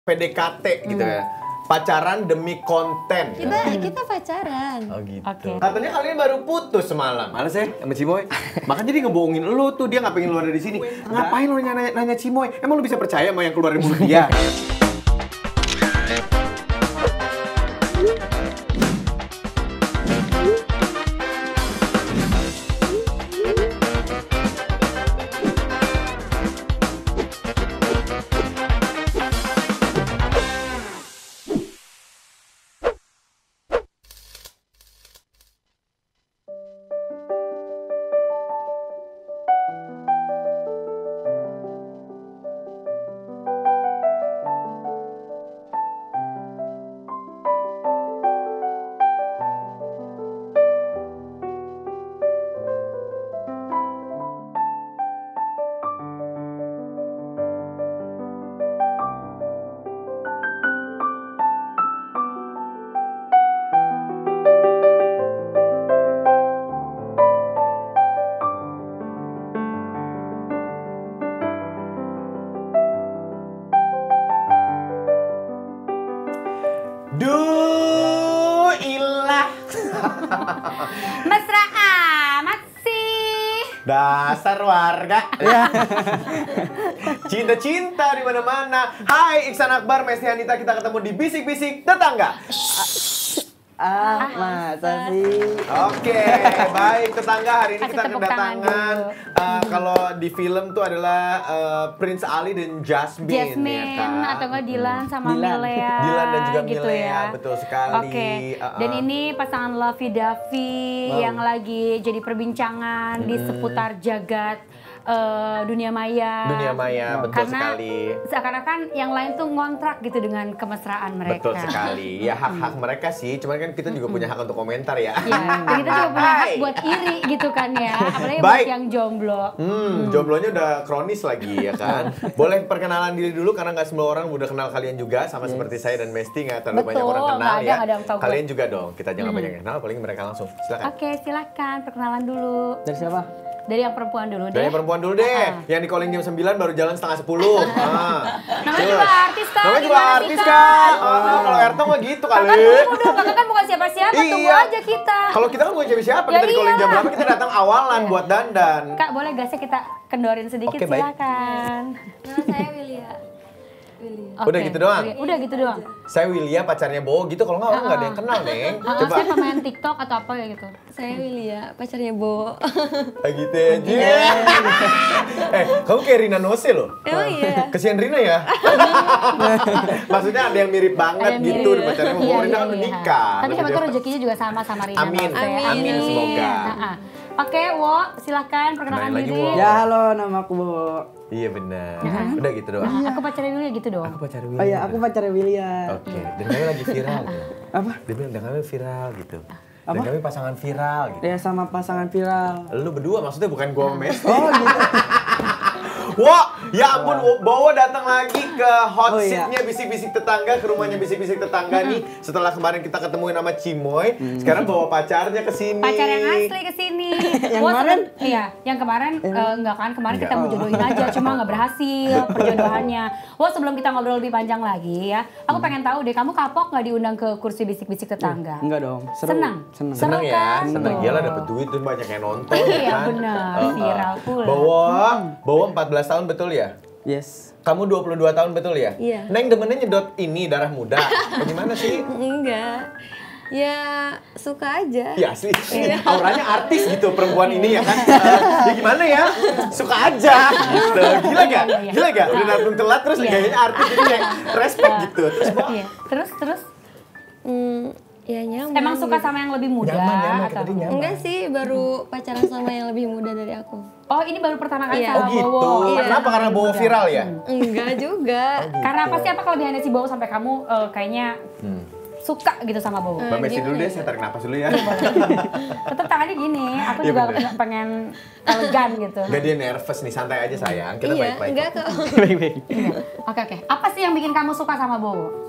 PDKT gitu ya. Pacaran demi konten. Kita pacaran. Oh gitu. Oke. Katanya kalian baru putus semalam. Males ya sama Cimoy. Makanya dia ngebohongin lu tuh, dia nggak pengen keluar dari sini. Ngapain lu nanya Cimoy? Emang lu bisa percaya sama yang keluar dari mulut dia? Duh, ilah. Mesra amat sih. Dasar warga. Cinta-cinta di mana-mana. Hai, Iksan Akbar, Mesti Hanita, kita ketemu di Bisik-Bisik Tetangga. Masa sih? Oke, baik tetangga, hari ini Kasih kita tepuk tangan kedatangan kalau di film tuh adalah Prince Ali dan Jasmine, ya kan? Atau enggak Dilan sama Milea. Dilan dan juga gitu Milea, ya. betul sekali. Oke. Dan ini pasangan Lovey Davi yang lagi jadi perbincangan di seputar jagat dunia maya. Dunia maya, betul Karena sekali. seakan-akan yang lain tuh ngontrak gitu dengan kemesraan mereka. Betul sekali. Ya hak-hak mereka sih, cuman kan kita juga punya hak untuk komentar ya. Iya, dan kita juga punya hak buat iri gitu kan ya. Apalagi buat Baik. yang jomblo. Jomblonya udah kronis lagi ya kan. Boleh perkenalan diri dulu karena nggak semua orang udah kenal kalian juga, sama seperti saya dan Mesti nggak terlalu banyak Betul, orang kenal nggak ada, ya. nggak ada yang tahu gue. Kalian juga dong, kita jangan banyak yang kenal, paling mereka langsung. Silakan. Oke, silakan perkenalan dulu. Dari siapa? Dari yang perempuan dulu deh. Dari yang perempuan dulu deh, yang di calling jam 9 baru jalan setengah 10. Namanya juga artis kan. Namanya juga gimana sih, artis kan. Kalau Erto mah gitu kali. Kakak tunggu dong, kakak kan bukan siapa-siapa, tunggu Iya. aja kita. Kalau kita kan bukan siapa-siapa, Ya kita di calling jam iyalah. berapa kita datang awalan buat dandan. Kak, boleh gasnya kita kendorin sedikit, Oke, baik. silakan. Nama saya Willia. Udah gitu doang? Udah gitu doang. Saya Willia, pacarnya Bo gitu, kalau nggak ada yang kenal, Neng. Coba. Saya pemain TikTok atau apa ya gitu. Saya Willia, pacarnya Bo. Gitu aja. Kamu kayak Rina Nose loh. Emang iya? Kesian Rina ya? Maksudnya ada yang mirip banget Ada yang gitu, mirip. pacarnya Bo. Iya, Rina iya, kan iya. menikah. Tapi siapa tahu rezekinya juga sama Rina. Amin. Nose. Amin, semoga. Oke, Wo, silakan perkenalkan Kenalin lagi, diri. Wo. Ya halo, nama aku Bo. Iya benar. Udah gitu doang. Aku pacarnya dulu gitu dong. Aku pacar Willia. Oh iya, aku pacarnya Willia. Oke, dan kami lagi viral. Ya. Apa? Dia bilang, dan kami viral gitu. Dan kami pasangan viral gitu. Ya sama pasangan viral. Lu berdua maksudnya bukan gua sama Mesti. Oh gitu. Wah, ya ampun, Bowo datang lagi ke hot Oh, iya. seat-nya Bisik-Bisik Tetangga, ke rumahnya Bisik-Bisik Tetangga nih. Setelah kemarin kita ketemuin sama Cimoy, sekarang bawa pacarnya ke sini. Pacar yang asli ke sini. Yang Wah, kemarin? Iya, yang kemarin enggak kan, kemarin kita mau jodohin aja, cuma nggak berhasil perjodohannya. Wah, sebelum kita ngobrol lebih panjang lagi ya, aku pengen tahu deh, kamu kapok nggak diundang ke kursi Bisik-Bisik Tetangga? Enggak dong. Seru. Senang? Senang. Seneng Seru ya, kan? seneng. Tuh. Iyalah dapet duit tuh, banyak yang nonton. Iya, kan? benar. Viral pula. Bowo 14 tahun betul ya? Yes. Kamu 22 tahun betul ya? Iya. Neng demennya nyedot ini, darah muda. Bagaimana sih? Enggak. Ya suka aja. Ya asli, auranya artis gitu perempuan ini ya kan. Ya gimana ya, suka aja gitu. Gila gak? Iya. Gila gak? Udah datang telat terus Iya. gayanya artis jadi kayak respect gitu. Terus Bo, Iya. Terus Ya nyaman. emang suka gitu. sama yang lebih muda nyaman, atau? tadi nyaman. Enggak sih, baru pacaran sama yang lebih muda dari aku. Oh, ini baru pertama kali Iya. sama Oh gitu. Bowo. Iya. Kenapa? Karena Bowo viral ya? Enggak juga. Karena apa sih, apa kelebihannya si Bowo sampai kamu kayaknya suka gitu sama Bowo? Mbak Messi dulu gimana deh, ya? saya tarik napas dulu ya. Tetap tangannya gini, aku Iya, juga bener. pengen elegan gitu. Enggak, dia nervous nih, santai aja sayang. Kita Iya, baik-baik. enggak kok. Baik-baik. Oke. Apa sih yang bikin kamu suka sama Bowo?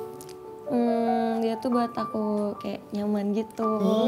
Dia tuh buat aku kayak nyaman gitu.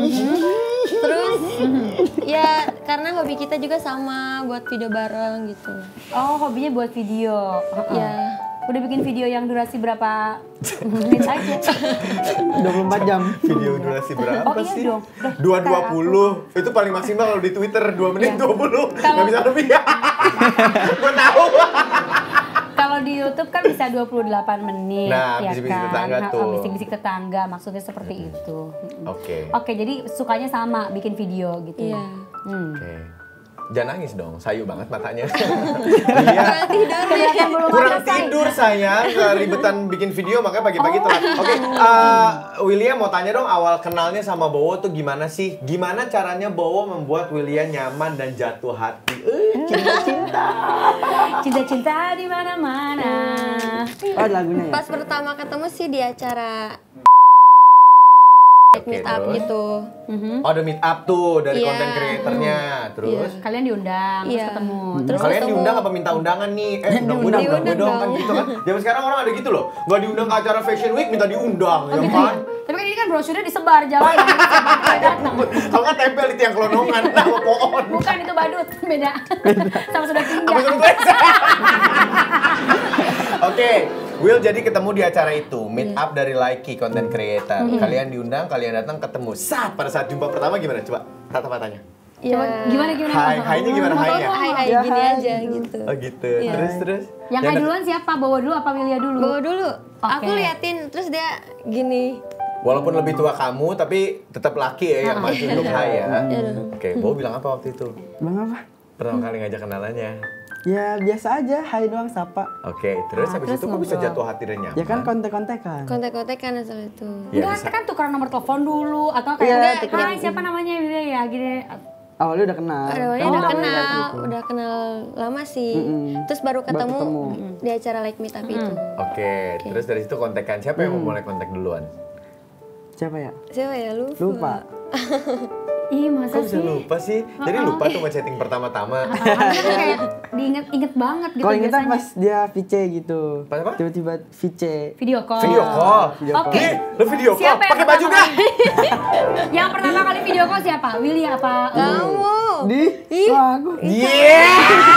Terus ya karena hobi kita juga sama buat video bareng gitu. Oh, hobinya buat video. Ya. Udah bikin video yang durasi berapa menit aja? 24 jam. Video durasi berapa Oh iya sih? dong. 2.20. Itu paling maksimal kalau di Twitter 2 menit Iya. 20. Nggak Kalau- bisa lebih. Gue tahu. Kalau di YouTube kan bisa 28 menit, Nah, ya bisik-bisik kan? tetangga Nah, tuh. bisik-bisik tetangga, maksudnya seperti itu. Oke. Oke, jadi sukanya sama bikin video gitu. Iya. Oke. Jangan nangis dong, sayu banget matanya. Kurang tidur nih. Kelihatan belum Kurang ada, Say. tidur sayang, ribetan bikin video makanya pagi-pagi telat. Oke, William mau tanya dong awal kenalnya sama Bowo tuh gimana sih? Gimana caranya Bowo membuat William nyaman dan jatuh hati? Cinta-cinta. Cinta-cinta di mana-mana. Oh, lagunya ya? Pas pertama ketemu sih di acara Oke, meet up terus? gitu. Oh, ada meet up tuh dari Iya. konten kreatornya. Terus? Kalian diundang, terus Iya. ketemu. Terus Kalian ketemu. diundang apa minta undangan nih? Undang gue dong, undang gue dong kan gitu kan. Zaman sekarang orang ada gitu loh. Nggak diundang ke acara Fashion Week minta diundang, Oh ya gitu kan? ya? Tapi kan ini kan brosurnya disebar jalan. datang. Kalau nggak tempel di tiang kelonongan sama pohon. Bukan itu badut, beda. Sama sudah Apa tinggal. suruh tulis? Oke, Will jadi ketemu di acara itu, meet Iya. up dari Likey content creator. Kalian diundang, kalian datang ketemu. Pada saat jumpa pertama gimana? Coba tatap matanya. Coba Ya. gimana? Hai-nya gimana hai-nya? Hai Ya, gini hai, aja gitu. gitu. Oh gitu. Iya. Terus. Yang hai duluan siapa? Bawa dulu apa Willia dulu? Bawa dulu. Oke. Aku liatin terus dia gini. Walaupun lebih tua kamu, tapi tetap laki ya yang maju untuk hai ya. Iya dong. Oke, Bowo bilang apa waktu itu? Bang apa? Pertama kali ngajak kenalannya. Ya biasa aja, hai doang sapa. Oke, terus habis terus itu kok bisa ngobrol. jatuh hati dan nyaman? Ya kan kontek-kontekan. Kontek-kontekan asal itu. Ya, Enggak, bisa. kan tukeran nomor telepon dulu atau kayak Iya, hai siapa namanya Willia ya gini. Awalnya udah kenal. Awalnya Oh, udah awalnya kenal, gitu. udah kenal lama sih. Mm-mm. Terus baru ketemu, ketemu. di acara Like Meet Up itu. Oke, terus dari situ kontekan. Siapa yang mau mulai kontak duluan? Siapa ya? Siapa ya lupa? Lupa. Ih, masa Kok bisa sih? lupa sih? Jadi lupa tuh sama chatting pertama-tama. Harusnya tuh kayak diinget-inget banget gitu Kalau kita biasanya. pas dia VC gitu. Pas apa? Tiba-tiba VC. Video call. Video call. Video Oke. Ih, lu video call Siapa yang pakai baju pertama gak? kali- Yang pertama kali video call siapa? Willy apa? Kamu. Di? Wah, aku. Iya.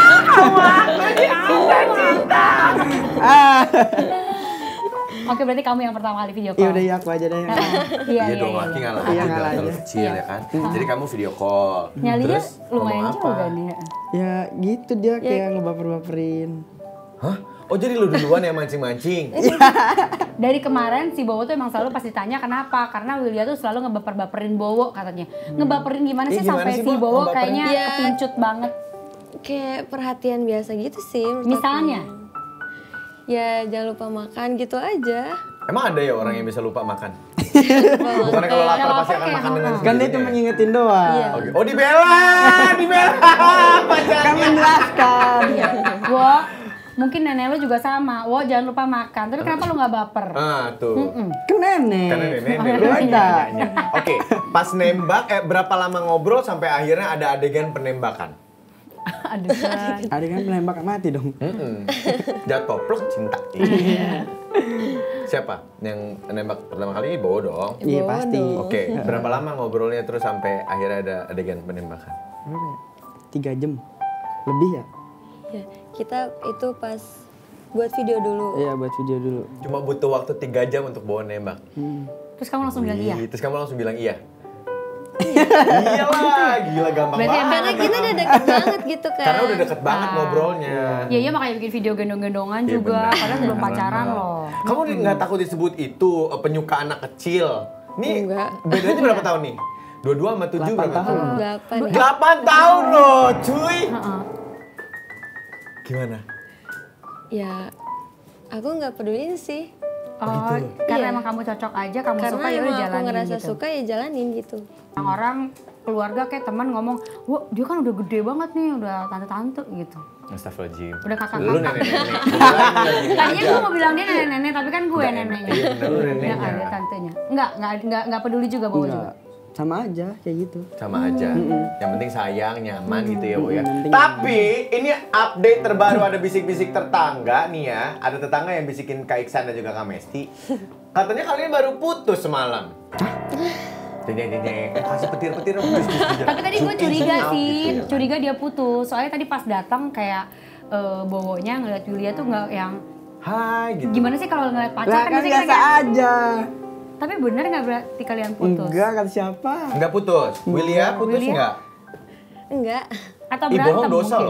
Ah. Oke, berarti kamu yang pertama kali video Ya call. udah ya aku aja deh. Iya, Iya iya, dong, iya. laki ngalah Iya, aja ngalah terlalu aja. kecil ya kan. Jadi kamu video call. Nyalinya Terus lumayan ngomong juga apa? nih. Ya gitu dia kayak ngebaper-baperin. Hah? Oh jadi lu duluan yang mancing-mancing? Dari kemarin si Bowo tuh emang selalu pasti tanya kenapa? Karena Willia tuh selalu ngebaper-baperin Bowo katanya. Ngebaperin gimana sih Gimana sampai sih, si Bo? Bowo Ngebaperin? kayaknya Iya. kepincut banget. Kayak perhatian biasa gitu sih. menurut Misalnya? aku. Ya jangan lupa makan gitu aja. Emang ada ya orang yang bisa lupa makan? Bukannya kalau lapar Kalau pasti lapar akan kayak makan dengan ngomong. Kan dia sendirinya cuma ya? ngingetin doang. Iya. Oke. Oh dibela Kan pacarnya. menjelaskan. Wo, mungkin nenek lu juga sama. Wo, jangan lupa makan. Tapi kenapa lu nggak baper? Ah tuh. Kan nenek. Karena nenek lu Beda. nanya. Oke, pas nembak, berapa lama ngobrol sampai akhirnya ada adegan penembakan? Aduh, San. Ada kan penembak mati dong. Jatuh, pluk, cinta. Siapa yang nembak pertama kali? Bowo dong. Iya pasti. Oke, berapa lama ngobrolnya terus sampai akhirnya ada adegan penembakan? Berapa ya? 3 jam. Lebih ya? Ya, kita itu pas buat video dulu. Iya buat video dulu. Cuma butuh waktu 3 jam untuk Bowo nembak. Terus kamu langsung bilang iya? Terus kamu langsung bilang iya? Iyalah, gila gampang Berarti banget. Karena kita udah deket banget gitu kan. Karena udah deket banget ngobrolnya. Iya, iya makanya bikin video gendong-gendongan Iya, juga. benar. Padahal belum pacaran loh. Kamu nggak takut disebut itu penyuka anak kecil? Nih, Enggak. bedanya berapa tahun nih? 22 sama 7 berapa 8 tahun. 8 ya. 8 tahun loh, cuy. Heeh. Gimana? Ya, aku nggak peduliin sih. Oh, karena Iya. emang kamu cocok aja, kamu Karena suka ya udah emang aku jalanin ngerasa gitu. suka ya jalanin gitu. Orang keluarga kayak teman ngomong, wah dia kan udah gede banget nih, udah tante-tante gitu. Astagfirullahaladzim. Udah kakak-kakak. Lu nenek-nenek. Tadinya gue mau bilang dia nenek-nenek, tapi kan gue neneknya. Iya, bener, lu neneknya. Ya, ada tantenya. Enggak peduli juga bawa juga. Enggak. Sama aja kayak gitu. Sama aja. Yang penting sayang, nyaman gitu ya, Bu ya. penting Tapi ini update terbaru ada bisik-bisik tetangga nih ya. Ada tetangga yang bisikin Kak Iksan dan juga Kak Mesti. Katanya kalian baru putus semalam. Kasih petir-petir. Tapi tadi gue curiga sih, Gitu ya. curiga dia putus. Soalnya tadi pas datang kayak Bowonya ngeliat Yulia tuh nggak yang Hai gitu. Gimana sih kalau ngeliat pacar Lah kan kan biasanya biasa kayak- aja. Tapi bener nggak berarti kalian putus? Enggak kata siapa? Enggak putus. Willia putus Willia? enggak? Enggak. Atau Ih, berantem bohong dosa mungkin? loh.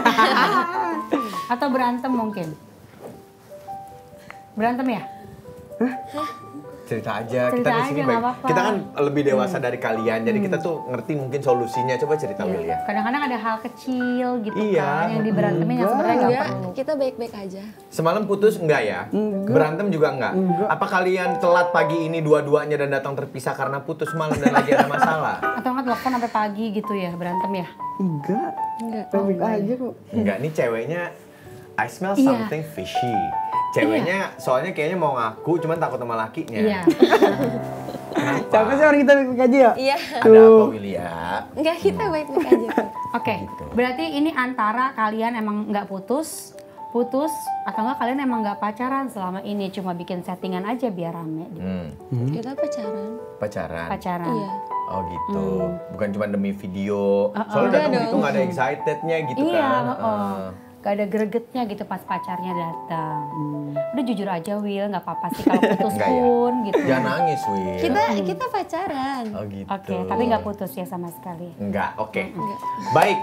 Atau berantem mungkin? Berantem ya? Cerita aja, Cerita kita di sini aja, baik. nggak apa-apa. Kita kan lebih dewasa dari kalian, jadi kita tuh ngerti mungkin solusinya. Coba cerita Iya. Willia. Kadang-kadang ada hal kecil gitu Iya. kan yang diberantemin yang sebenarnya nggak Enggak, perlu. kita baik-baik aja. Semalam putus enggak ya? Enggak. Berantem juga enggak? Apa kalian telat pagi ini dua-duanya dan datang terpisah karena putus malam dan lagi ada masalah? Atau nggak telepon sampai pagi gitu ya berantem ya? Enggak. Enggak. Baik aja kok. Enggak, nih ceweknya I smell Iya. something fishy. Ceweknya soalnya kayaknya mau ngaku cuman takut sama lakinya. Iya. Kenapa? Siapa sih orang kita baik aja ya? Iya. Ada apa Willia? Enggak, kita baik-baik aja kok. Oke, berarti ini antara kalian emang nggak putus, atau enggak kalian emang nggak pacaran selama ini cuma bikin settingan aja biar rame gitu. Kita pacaran. Pacaran? Pacaran. Iya. Oh gitu, bukan cuma demi video. Soalnya datang Enggak gitu dong. nggak ada excitednya gitu Iya, kan. Gak ada gregetnya gitu pas pacarnya datang. Udah jujur aja Will, nggak apa-apa sih kalau putus Enggak ya? pun gitu. Jangan nangis Wil. Kita pacaran. Oh gitu. Oke, tapi nggak putus ya sama sekali. Enggak, oke. Baik.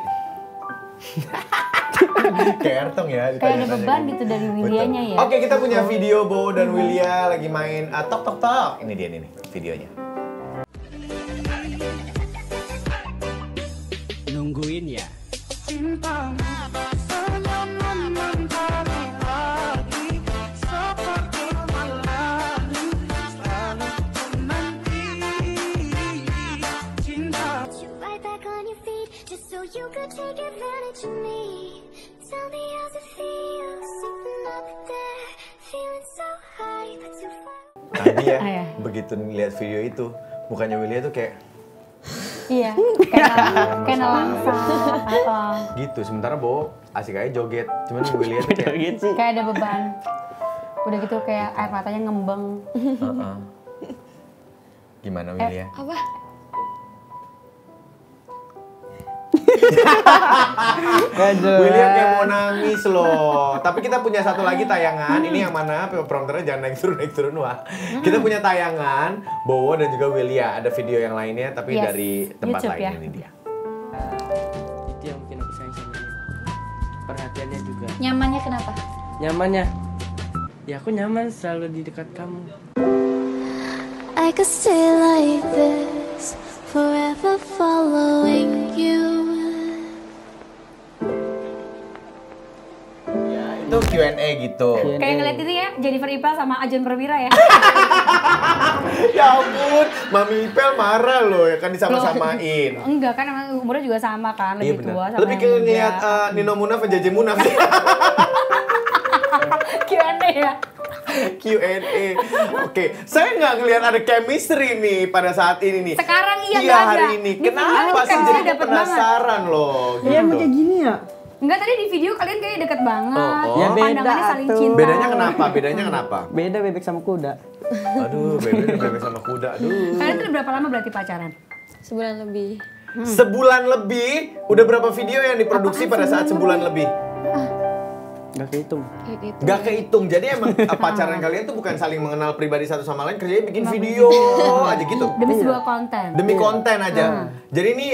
Kayak Ertong ya. Kayak ada ditanya-tanya beban gitu. gitu dari Betul. Willianya ya. Oke, kita punya video Bo dan Willia lagi main tok tok tok. Ini dia nih videonya. Nungguin ya. You right back on your feet just so you could take advantage of me. Tell me how's it feel sitting up there, feeling so high but too far. Tadi ya, Ah, ya. begitu ngeliat video itu, mukanya Willia tuh kayak Iya, kayak nelangsa apa. gitu. Sementara Bo asik aja joget. Cuman Willia tuh kayak Gitu sih. Kayak ada beban. Udah gitu kayak air matanya ngembeng. Heeh. Gimana Willia? Apa? William kayak mau nangis loh. Tapi kita punya satu lagi tayangan. Ini yang mana? Prompternya jangan naik turun wah. Kita punya tayangan Bowo dan juga Willia. Ada video yang lainnya tapi Yes, dari tempat YouTube lain ya. ini dia. Itu yang bikin aku sayang sama dia. Perhatiannya juga. Nyamannya kenapa? Nyamannya. Ya aku nyaman selalu di dekat kamu. I could stay like this, forever following you. Itu Q&A gitu. Kayak ngeliat itu ya, Jennifer Ipel sama Ajun Perwira ya. Ya ampun, Mami Ipel marah loh ya kan disama-samain. Enggak kan, emang umurnya juga sama kan, Iya lebih tua benar. sama Lebih yang kayak muda. ngeliat Nino Munaf dan Jaje Munaf. Q&A ya. Q&A. Oke, saya nggak ngelihat ada chemistry nih pada saat ini nih. Sekarang iya Iya nggak ada. hari ini. Di video Kenapa sih chemistry jadi dapet penasaran loh? Iya emang kayak gini ya? Enggak, tadi di video kalian kayak deket banget. Oh. Ya beda Pandangannya saling atuh. cinta. Bedanya kenapa? Bedanya kenapa? Beda bebek sama kuda. Aduh, bebek sama kuda. Aduh. Kalian tuh berapa lama berarti pacaran? Sebulan lebih. Sebulan lebih, udah berapa video yang diproduksi pada saat sebulan lebih? Gak kehitung. Kayak gitu. Gak kehitung. Jadi emang pacaran kalian tuh bukan saling mengenal pribadi satu sama lain, kerjanya bikin video aja gitu. Demi sebuah konten. Demi konten aja. Jadi ini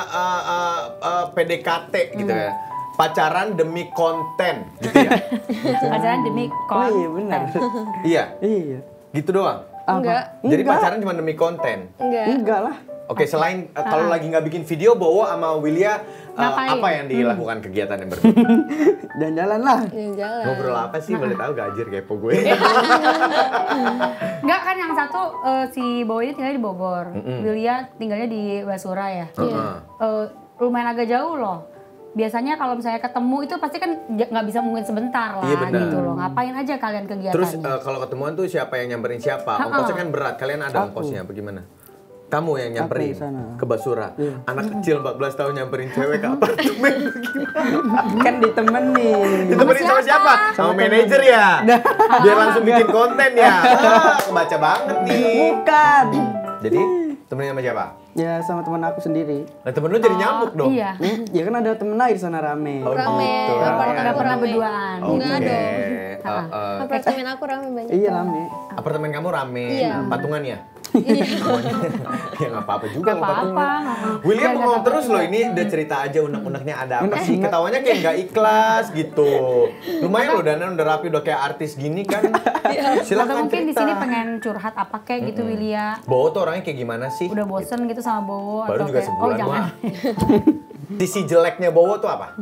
PDKT gitu ya. Pacaran demi konten gitu ya. Pacaran demi Oh konten. iya benar. Iya, Iya. gitu doang. Enggak. Jadi Enggak. pacaran cuma demi konten. Enggak. Enggak lah. Oke, selain kalau lagi nggak bikin video, Bowo sama Willia Ngapain? apa yang dilakukan kegiatan yang berbeda? Jalan-jalan lah. Jalan. Ngobrol apa sih? Boleh tahu gajir kepo gue. Enggak kan, yang satu si Bowo ini tinggalnya di Bogor. Willia tinggalnya di Basura ya. Heeh. Lumayan agak jauh loh. Biasanya kalau misalnya ketemu itu pasti kan nggak bisa mungkin sebentar lah Iya, benar. gitu loh. Ngapain aja kalian kegiatannya? Terus kalau ketemuan tuh siapa yang nyamperin siapa? Ongkosnya kan berat. Kalian ada ongkosnya apa gimana? Kamu yang nyamperin Aku di sana. ke Basura. Anak kecil 14 tahun nyamperin cewek ke apartemen. Kan ditemenin. Ditemenin sama siapa? Sama manajer ya? Biar langsung bikin konten ya? Kebaca banget nih. Bukan. Jadi temenin sama siapa? Ya sama teman aku sendiri. Nah temen lu jadi nyamuk dong? Iya. Ya kan ada temen lain sana rame. Oh, Rame, gitu. apartemen Nggak aku pernah rame. berduaan. Enggak Oke. dong. Apartemen aku rame banyak. Iya kok. rame. Apartemen kamu rame, Iya. patungan ya? Iya. Ya nggak apa-apa juga Gak nggak patungan. apa-apa. William Nggak ngomong apa-apa terus juga. loh, ini udah cerita aja unek-uneknya ada apa sih? Unek-unek. Ketawanya kayak nggak ikhlas gitu. Lumayan loh Danan udah rapi, udah kayak artis gini kan. Atau Silakan mungkin di cerita. sini pengen curhat apa kayak gitu Willia. Bowo tuh orangnya kayak gimana sih? Udah bosen gitu sama Bowo Baru atau juga kayak sebulan jangan. mah. Sisi jeleknya Bowo tuh apa?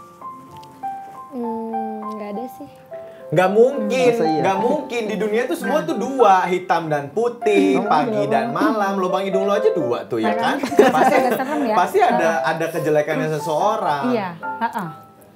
Nggak ada sih. Nggak mungkin, Masa iya? nggak mungkin. Di dunia tuh semua tuh dua, hitam dan putih, pagi dan malam. Lubang hidung lo aja dua tuh ya kan? Pasti, Agak serem ya. pasti ada kejelekannya seseorang. Iya, heeh.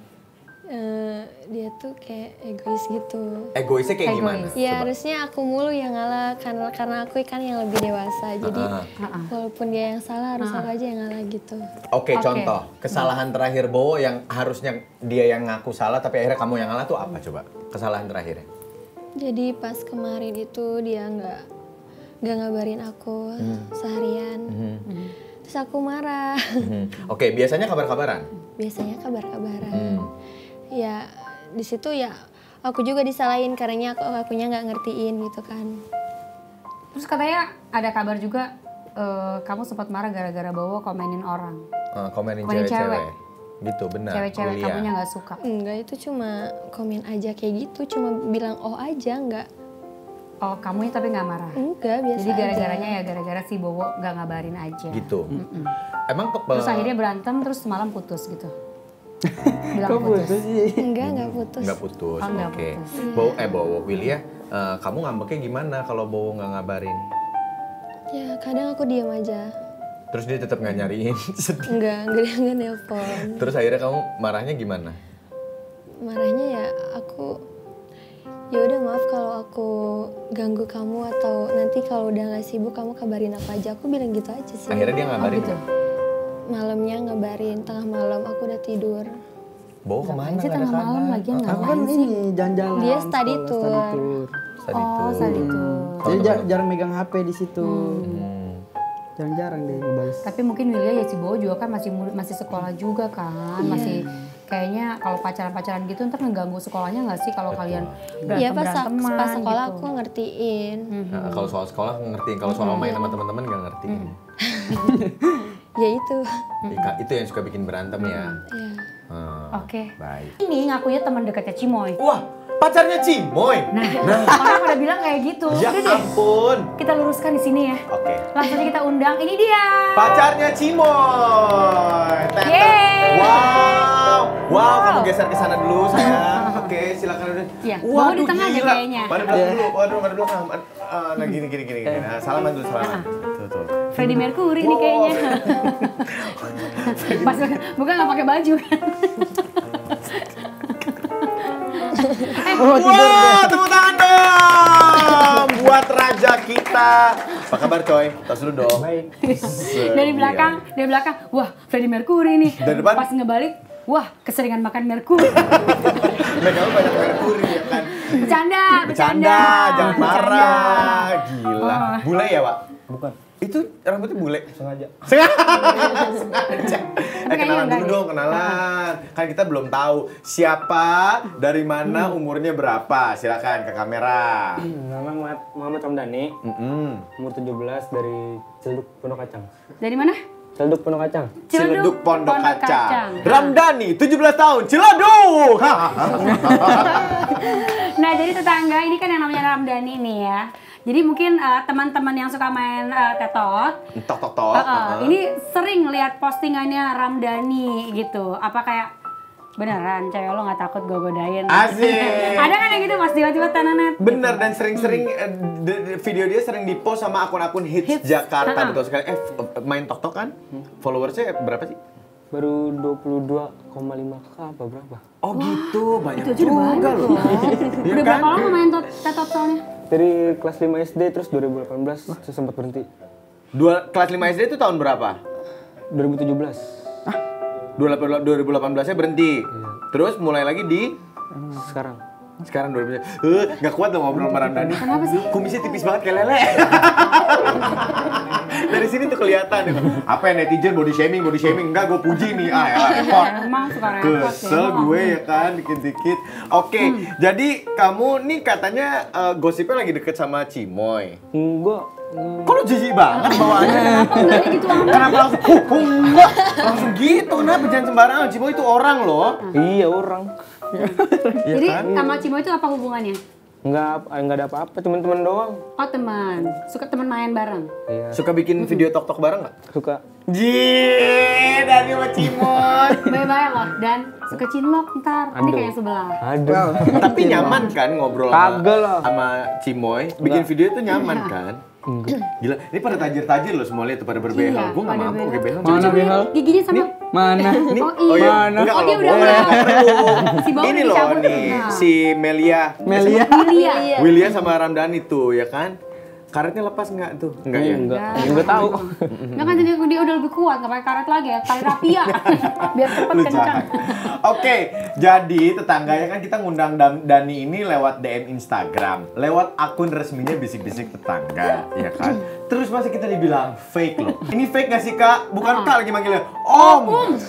Dia tuh kayak egois gitu. Egoisnya kayak Egois. gimana? Ya Coba. harusnya aku mulu yang ngalah karena aku kan yang lebih dewasa. Jadi walaupun dia yang salah harus aku aja yang ngalah gitu. Oke, Oke. contoh kesalahan terakhir Bowo yang harusnya dia yang ngaku salah tapi akhirnya kamu yang ngalah tuh apa coba? Kesalahan terakhirnya? Jadi pas kemarin itu dia nggak ngabarin aku seharian. Terus aku marah. Oke, biasanya kabar-kabaran. Biasanya kabar-kabaran. Ya di situ ya aku juga disalahin karena akunya nggak ngertiin gitu kan. Terus katanya ada kabar juga kamu sempat marah gara-gara Bowo komenin orang. Komenin Komenin cewek-cewek. cewek. Gitu, benar. Cewek-cewek William. kamunya nggak suka. Enggak, itu cuma komen aja kayak gitu, cuma bilang oh aja, enggak. Oh, kamunya tapi nggak marah. Enggak, biasa Jadi gara-garanya aja. ya gara-gara si Bowo nggak ngabarin aja. Gitu. Emang Terus akhirnya berantem terus semalam putus gitu. Bilang Kok putus sih? Enggak putus. nggak putus. Oh, nggak Oke. putus. Bowo, William, kamu ngambeknya gimana kalau Bowo nggak ngabarin? Ya kadang aku diam aja. Terus dia tetap nggak nyariin. Sedih. Enggak nelpon. Terus akhirnya kamu marahnya gimana? Marahnya ya aku, ya udah maaf kalau aku ganggu kamu atau nanti kalau udah nggak sibuk kamu kabarin aku aja. Aku bilang gitu aja sih. Akhirnya dia ngabarin. gitu. Malamnya ngabarin, tengah malam aku udah tidur. Bowo kemana? Sih Nggak ada tengah malam kabar. lagi Aku kan ngapain sih? ini jalan-jalan. Dia study sekolah, tour. study tour. Tadi Oh, tuh. saat itu. Jadi jarang megang HP di situ. Jarang-jarang deh ngebales. Tapi mungkin Willia ya si Bowo juga kan masih sekolah juga kan, masih kayaknya kalau pacaran-pacaran gitu ntar ngeganggu sekolahnya nggak sih kalau kalian Iya berantem-beranteman pas sekolah gitu. aku ngertiin. Nah, kalau soal sekolah ngertiin, kalau soal main sama teman-teman nggak ngertiin. Ya itu. Itu yang suka bikin berantem ya. Ya. Oke. Baik. Ini ngakunya teman dekatnya Cimoy. Wah, pacarnya Cimoy. Nah, orang pada bilang kayak gitu. Ya Udah deh, ampun. kita luruskan di sini ya. Oke. Langsung aja kita undang. Ini dia. Pacarnya Cimoy. Tetet. Yeay. Wow, kamu geser ke sana dulu sayang. Oke, silakan udah. Iya, Bowo di tengah aja kayaknya. Mana belakang dulu, mana belakang. Nah gini. Nah, salaman dulu, salaman. Tuh. Freddie Mercury nih kayaknya. Pas bukan nggak pakai baju. Wah, tepuk tangan dong buat raja kita. Apa kabar coy? Tas dulu dong. Baik. dari belakang, wah Freddie Mercury nih. Dari depan? Pas ngebalik, wah keseringan makan Mercury. Mereka banyak Merkuri ya kan. Bercanda. Jangan marah. Gila. Oh. Bule ya, Pak? Bukan. Itu rambutnya bule. Sengaja. Sengaja. kayaknya Kenalan enggak dulu deh. dong, kenalan. Kan kita belum tahu siapa, dari mana, umurnya berapa. Silakan ke kamera. Nama Muhammad Ramdhani, umur 17 dari Ciledug Pondok Kacang. Dari mana? Ciledug Pondok Kacang. Ciledug Pondok Kaca. Kacang. Ramdhani, 17 tahun, Ciledug. Nah jadi tetangga ini kan yang namanya Ramdhani nih ya. Jadi mungkin teman-teman yang suka main tetot, Tok. ini sering lihat postingannya Ramdhani gitu. Apa kayak beneran cewek lo nggak takut gue godain? Asik. Ada kan yang gitu mas tiba-tiba tananet. Bener, dan sering-sering video dia sering di-post sama akun-akun hits Jakarta. Betul sekali. Main tok kan? Followersnya berapa sih? Baru 22,5K apa berapa? Oh gitu, banyak Itu aja udah banyak loh. loh. Iya Udah kan? berapa lama main tetot soalnya? Dari kelas 5 SD terus 2018 saya sempat berhenti. Kelas 5 SD itu tahun berapa? 2017. 2018-nya berhenti. Terus mulai lagi di Sekarang. Sekarang 2000. Nggak kuat dong ngobrol sama Ramdhani. Kenapa sih? Kumisnya tipis banget kayak lele. Dari sini tuh kelihatan. Apa ya netizen body shaming? Enggak, gue puji nih. Ah ya, repot. Emang suka repot. Kesel gue ya kan, dikit-dikit. Oke, jadi kamu nih katanya gosipnya lagi deket sama Cimoy. Enggak. Kok lu jijik banget bawaannya? Kenapa enggak gitu amat? Kenapa langsung, enggak, langsung gitu, kenapa jangan sembarangan, Cimoy itu orang loh. Iya orang. Jadi sama Cimoy itu apa hubungannya? Enggak ada apa-apa, teman-teman doang. Oh teman, suka teman main bareng. Iya. Suka bikin video tok-tok bareng nggak? Suka. Jee, Dani sama Cimoy. Bye-bye loh, dan suka cinlok ntar. Ini Aduh. kayak yang sebelah. Aduh. Tapi nyaman kan ngobrol Kagak lah. sama Cimoy? Bikin video itu nyaman kan? Gila, ini pada tajir-tajir loh semua lihat tuh pada berbehel. Iya, Gue nggak pada mampu behel. pakai behel. Mana behel? Giginya sama. Mana? Nih, Oh iya. Mana? Enggak, Oh, dia kalau udah boleh, mau. nggak perlu. Si bawah Ini udah loh dicabut. nih, Nah. si Melia. Melia. Wilia. William sama Ramdhani tuh, ya kan? Karetnya lepas nggak tuh? Enggak ya? Enggak tahu. Nah kan jadi dia udah lebih kuat, nggak pakai karet lagi ya, tali rapia. Biar cepet Lu kencang. jahat. Oke, jadi tetangganya kan kita ngundang Dani ini lewat DM Instagram, lewat akun resminya bisik-bisik tetangga, ya kan? Terus masih kita dibilang fake loh. Ini fake nggak sih kak? Bukan kak lagi manggilnya Om,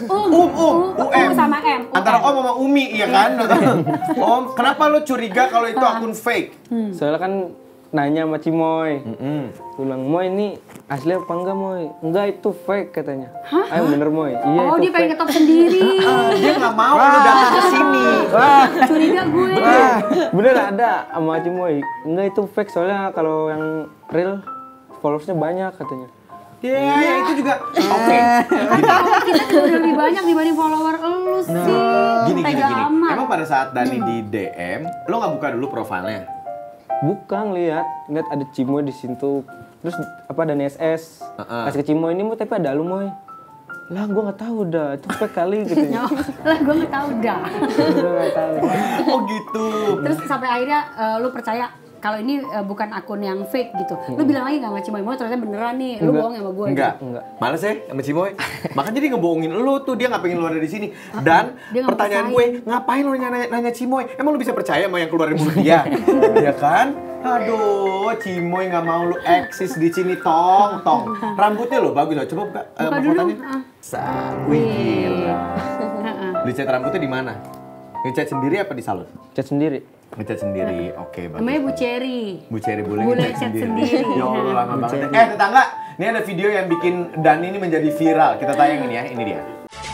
UM, sama M. antara Om sama Umi, ya kan? Om, kenapa lu curiga kalau itu akun fake? Soalnya kan nanya sama Cimoy. Bilang, Moy ini asli apa enggak Moy? Enggak, itu fake katanya. Ayo bener Moy. Iya Oh itu dia pengen fake. ngetop sendiri. Dia nggak mau lu datang ke sini. Curiga gue. Bener ada sama Cimoy. Enggak, itu fake soalnya kalau yang real followersnya banyak katanya. Ya itu juga. Oke. Kita juga udah lebih banyak dibanding follower lu sih. Gini. Tega amat. Emang pada saat Dani di DM, lo nggak buka dulu profilnya? Bukan, lihat ada Cimoy di situ. Terus apa ada SS. Kasih ke Cimoy ini, tapi ada lu Moy. Lah gua nggak tahu dah, itu fake kali gitu. Lah gue nggak tahu dah. Gua nggak tahu. Oh gitu. Terus sampai akhirnya lu percaya kalau ini bukan akun yang fake gitu. Lu bilang lagi nggak sama Cimoy, mau ternyata beneran nih. Lu bohong sama gue. Enggak. Males ya sama Cimoy. Makanya dia ngebohongin lu tuh, dia nggak pengen keluar dari sini. Dan Dia nggak pertanyaan percaya. gue, ngapain lu nanya Cimoy? Emang lu bisa percaya sama yang keluar dari mulut dia? Ya kan? Aduh, Cimoy nggak mau lu eksis di sini, tong. Rambutnya lo bagus loh, coba buka dulu. mahkotanya. Wih, gila. Dicat rambutnya di mana? Ngecat sendiri apa di salon? Cat sendiri. Ngecat sendiri, oke bagus. Namanya Bu Cherry. Bu Cherry boleh Boleh ngecat cat sendiri. Ya Allah lama banget. Tetangga, ini ada video yang bikin Dani ini menjadi viral. Kita tayangin ya, ini dia.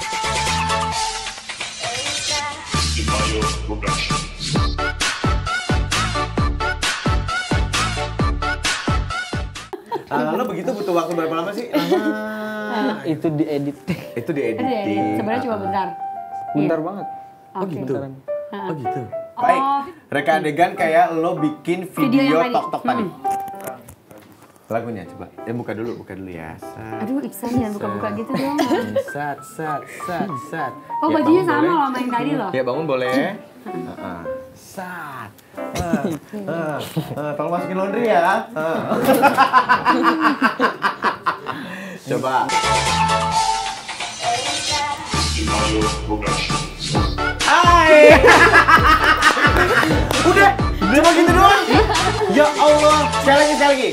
Lo begitu butuh waktu berapa lama sih? Itu diedit. Itu diedit. Sebenarnya cuma bentar. Bentar banget. Oh gitu. Bentaran. Oh gitu. Baik. Reka adegan kayak lo bikin Video video yang tadi. tok-tok tadi. Lagunya coba. Buka dulu ya. Aduh Iksan jangan buka-buka gitu dong. Sat. Oh Ya, bajunya bangun sama boleh. loh sama yang tadi loh. Ya bangun boleh. Sat. Tolong masukin laundry ya. Coba. Hai. Udah cuma gitu doang. Ya Allah. Sekali lagi.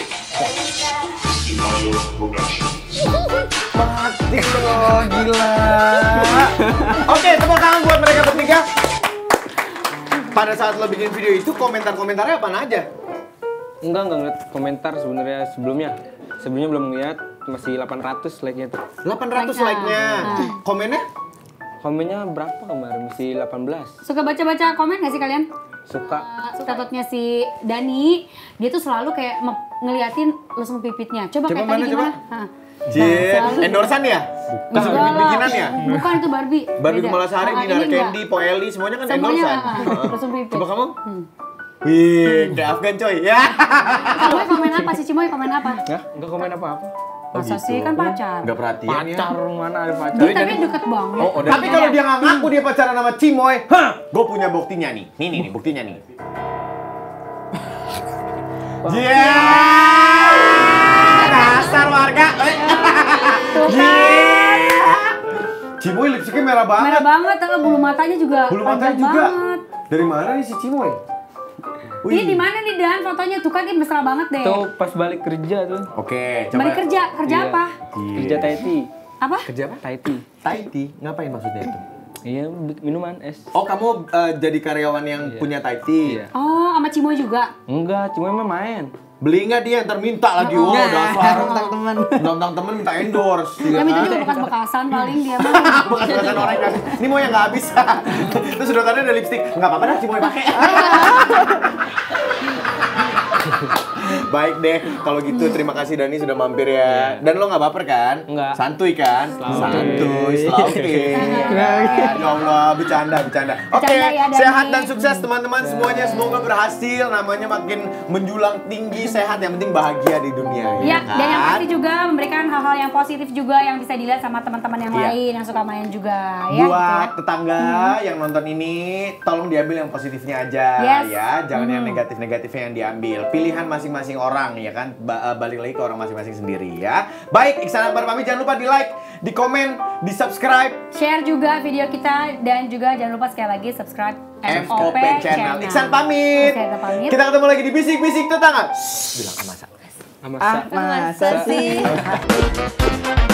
Mati loh, gila. Oke, tepuk tangan buat mereka bertiga. Pada saat lo bikin video itu komentar-komentarnya apaan aja? Enggak ngeliat komentar sebenarnya sebelumnya. Sebelumnya belum lihat, masih 800 like-nya tuh. 800 like-nya. Komennya? Komennya berapa kemarin? Masih 18. Suka baca-baca komen gak sih kalian? Suka. Statusnya si Dani, dia tuh selalu kayak ngeliatin lesung pipitnya. Coba kayak mana, tadi coba? gimana? Hah. Jir, selalu. endorsan ya? Masuk Enggak lah. bikinan ya? Bukan itu Barbie. Barbie Beda. Kumalasari, Ah, Dinar ini enggak. Candy, Poeli, semuanya kan Semuanya endorsan. lesung pipit. Coba kamu? Wih, kayak Afgan coy. Ya. Cimoy komen apa sih? Cimoy komen apa? Ya, enggak komen apa-apa. Masa sih kan pacar. Enggak perhatian ya. Pacar mana ada pacar? Dia tapi deket banget. Tapi kalau dia nggak ngaku dia pacaran sama Cimoy, gue punya buktinya nih. Nih, buktinya nih. Iya, dasar warga. Iya. Cimoy lipstiknya merah banget. Merah banget, tapi bulu matanya juga Bulu matanya panjang juga. banget. Dari mana nih si Cimoy? Wih. Ini di mana nih Dan fotonya tuh kan dia mesra banget deh. Tuh pas balik kerja tuh. Oke, coba. Balik kerja Iya. apa? Kerja Thai tea. Apa? Kerja apa? Thai tea. Thai tea. Ngapain maksudnya itu? Iya, minuman es. Oh, kamu jadi karyawan yang punya Thai tea? Iya. Oh, sama Cimoy juga. Enggak, cuma emang main. Beli nggak dia? Ntar minta lagi. Oh, dasar. teman. Undang temen minta endorse. Yang itu juga bekas-bekasan paling dia mah. Bekas-bekasan orang yang ini mau yang nggak habis. Terus sedotannya ada lipstick. Nggak apa-apa dah, Cimoy pakai. Baik deh, kalau gitu terima kasih Dani sudah mampir ya. Dan lo nggak baper kan? Nggak. Santuy kan? Santuy, selauki. Ya Allah, bercanda. Oke, Bercanda ya, Dani. sehat dan sukses teman-teman semuanya. Semoga berhasil, namanya makin menjulang tinggi, sehat. Yang penting bahagia di dunia. Ya, kan? dan yang pasti juga memberikan hal-hal yang positif juga yang bisa dilihat sama teman-teman yang Iya. lain yang suka main juga ya. Buat gitu tetangga yang nonton ini, tolong diambil yang positifnya aja Yes. ya, jangan yang negatif-negatifnya yang diambil. Pilihan masing-masing orang ya kan, balik lagi ke orang masing-masing sendiri ya. Baik, Iksan Akbar pamit, jangan lupa di like, di komen, di subscribe Share juga video kita dan juga jangan lupa sekali lagi subscribe FOP Channel. Iksan pamit. Iksan pamit. Kita ketemu lagi di Bisik-Bisik Tetangga. Shh, bilang Amasa. Sama Masa sih?